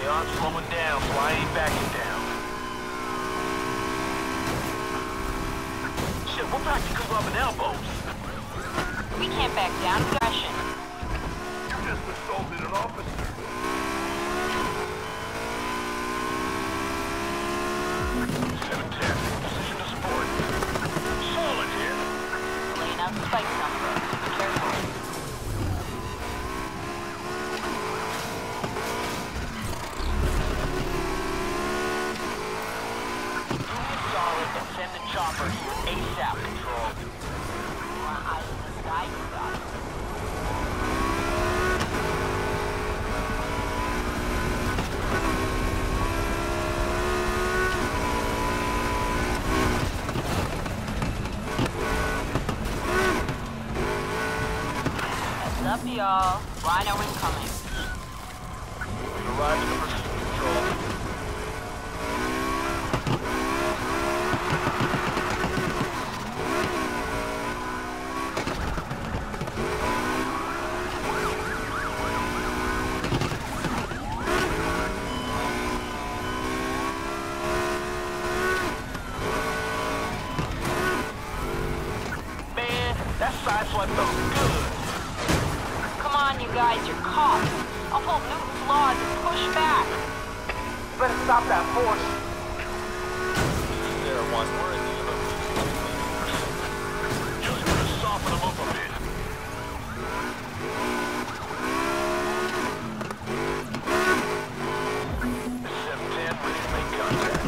Leon's slowing down, so I ain't backing down. Shit, we're practically rubbing elbows. We can't back down. Aggression. You just assaulted an officer. 710, position to support. Solid here. Laying out spikes somewhere. Be careful. Do me solid and send the chopper here ASAP, Control. More eyes in the sky, you got it. Heads up, y'all. Rhino incoming. We arrived at the pursuit, Control. Man, that sideswipe felt good. Come on, you guys, you're caught. I'll pull Newton's laws and push back. You better stop that force. There, one. We're in the just gonna soften them up a bit. This is M10, ready to make contact.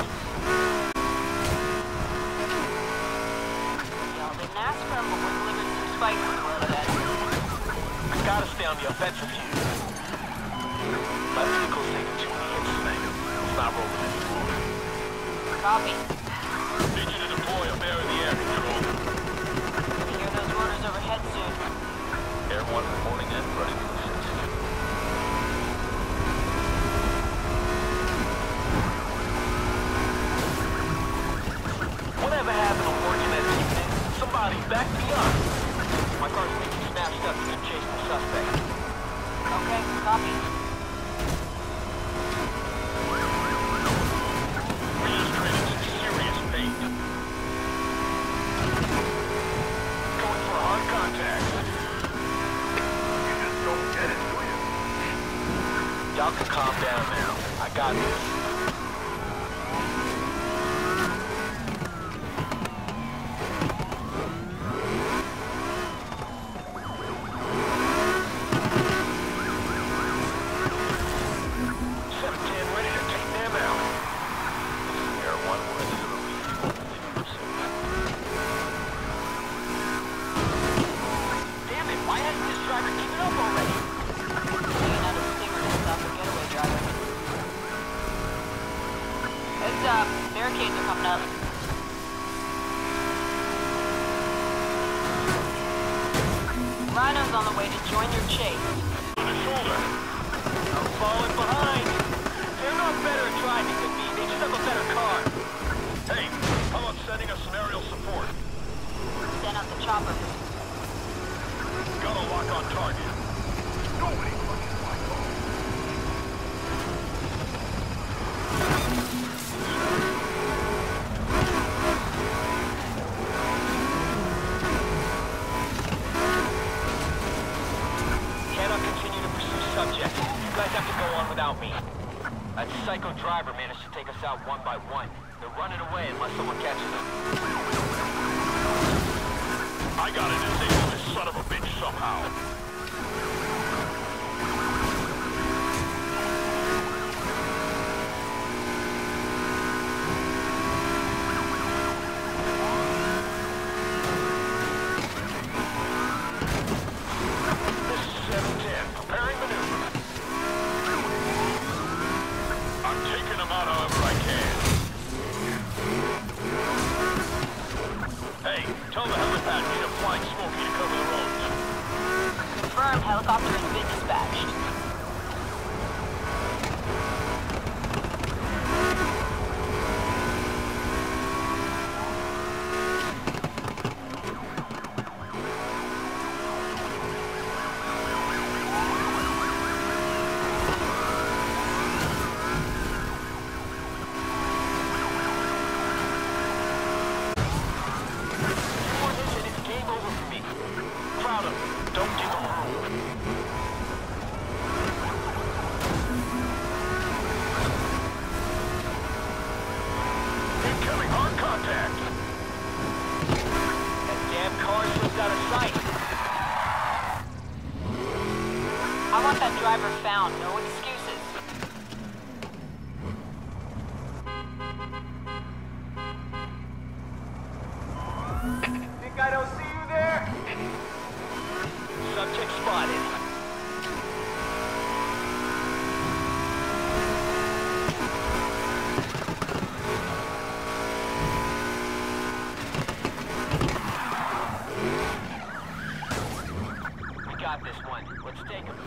Y'all didn't ask for him, but we're delivering some spikes on the road ahead. I gotta stay on the offensive here. My vehicle's taking too many hits tonight. It's not rolling anymore. Copy. Need you to deploy a bear in the air, Control. We hear those rotors overhead soon. Air 1 reporting in, ready for the assist. Whatever happened to working at evening? Somebody back me up. My car's making smashed up. You can chase the suspect. Okay, copy. We just traded some serious bait. Going for a hard contact. You just don't get it, do you? Y'all can calm down now. I got this. Barricades are coming up. Rhino's on the way to join your chase. On the shoulder. I'm falling behind. They're not better at driving than me. They just have a better car. Hey, how about sending us some aerial support? Send out the chopper. Got a lock on target. Nobody fucking my car. Cannot continue to pursue subject. You guys have to go on without me. That psycho driver managed to take us out one by one. They're running away unless someone catches them. I gotta disable this son of a bitch somehow. This is 710, preparing maneuver. I'm taking them out however I can. Hey, tell the helipad we need a flying Smokey to cover the roads. want that driver found. No excuses. Think I don't see you there? Subject spotted. We got this one. Let's take him.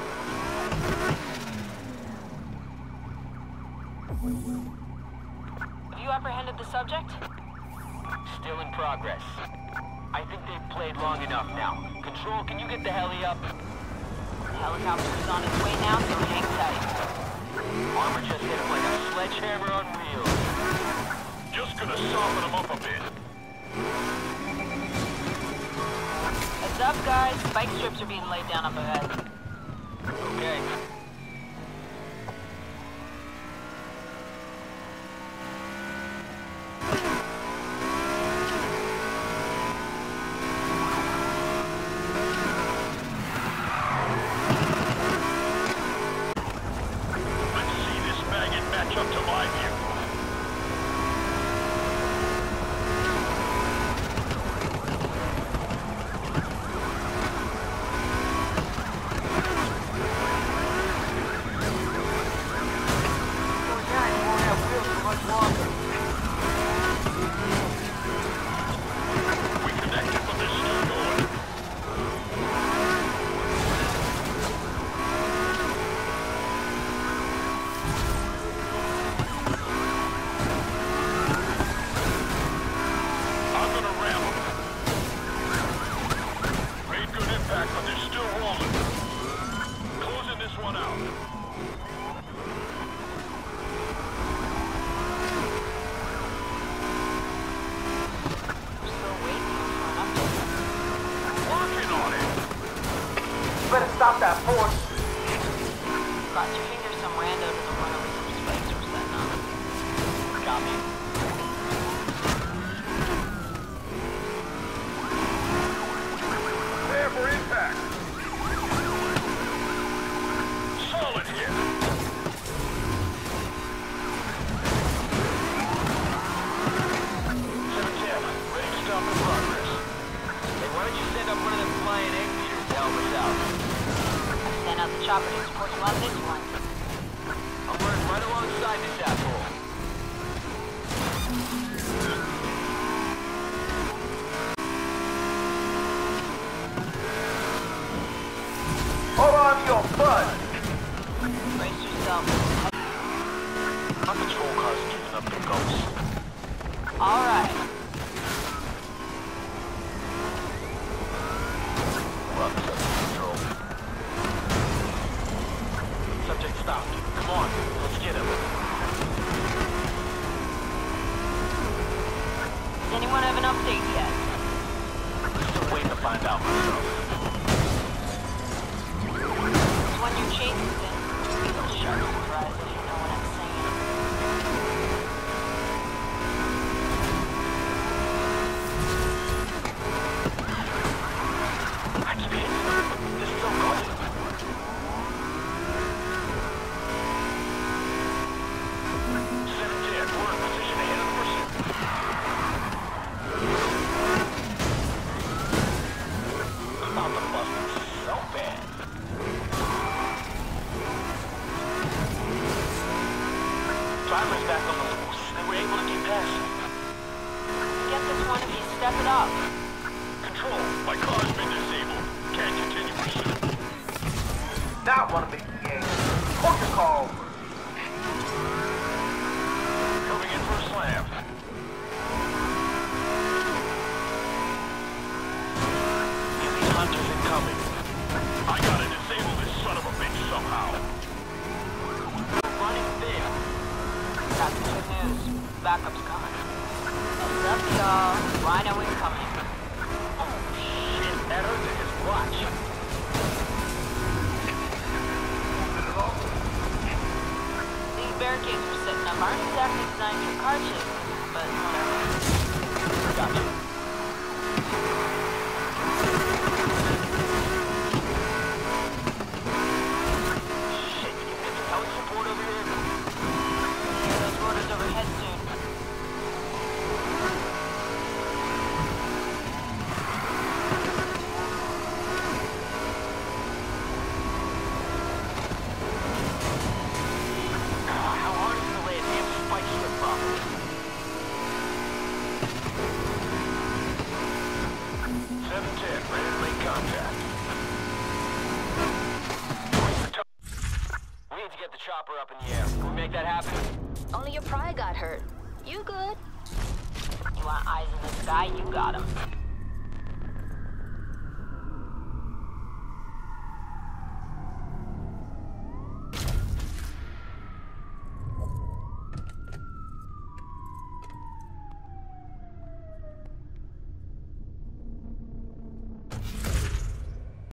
Have you apprehended the subject? Still in progress. I think they've played long enough now. Control, can you get the heli up? The helicopter's on its way now, so hang tight. Armor just hit him like a sledgehammer on wheels. Just gonna soften him up a bit. Heads up, guys. Spike strips are being laid down up ahead. Okay. Up to my view. We connected, but they're still going. But they're still rolling. Closing this one out. Still waiting for an update. Working on it. You better stop that force. Got your finger some rando to the one over some spikes we're setting up. Copy. For impact. Solid hit. 710, ready to stop in progress. Hey, why don't you send up one of them flying egg beaters to help us out? I sent out the chopper to support you on this one. I'm running right alongside this asshole. Hold on to your butt. Brace yourself. Our patrol car's giving up the ghost. All right. Well, control. Subject stopped. Come on, let's get him. Does anyone have an update yet? Still waiting to find out myself. When you're chasing things, you'll be sharp surprised if you know what I'm saying. I keep hitting them. They're still going. We're in position ahead of the pursuit. About to bust them so bad. Driver's back on the loose. They were able to get past him. Get this one if you step it up. Control, my car's been disabled. Can't continue pursuit. Now I want to make the game. Hold your call. Coming in for a slam. Get these hunters incoming. I gotta disable this son of a bitch somehow. Running thin. Got some good news. Backup's coming. Heads up, y'all. Rhino incoming. Oh, shit. That hurts in his watch. These barricades we're setting up aren't exactly designed for car chases, but whatever. Gotcha. chopper up in the air. Can we make that happen? Only your pride got hurt. You good? You want eyes in the sky? You got 'em.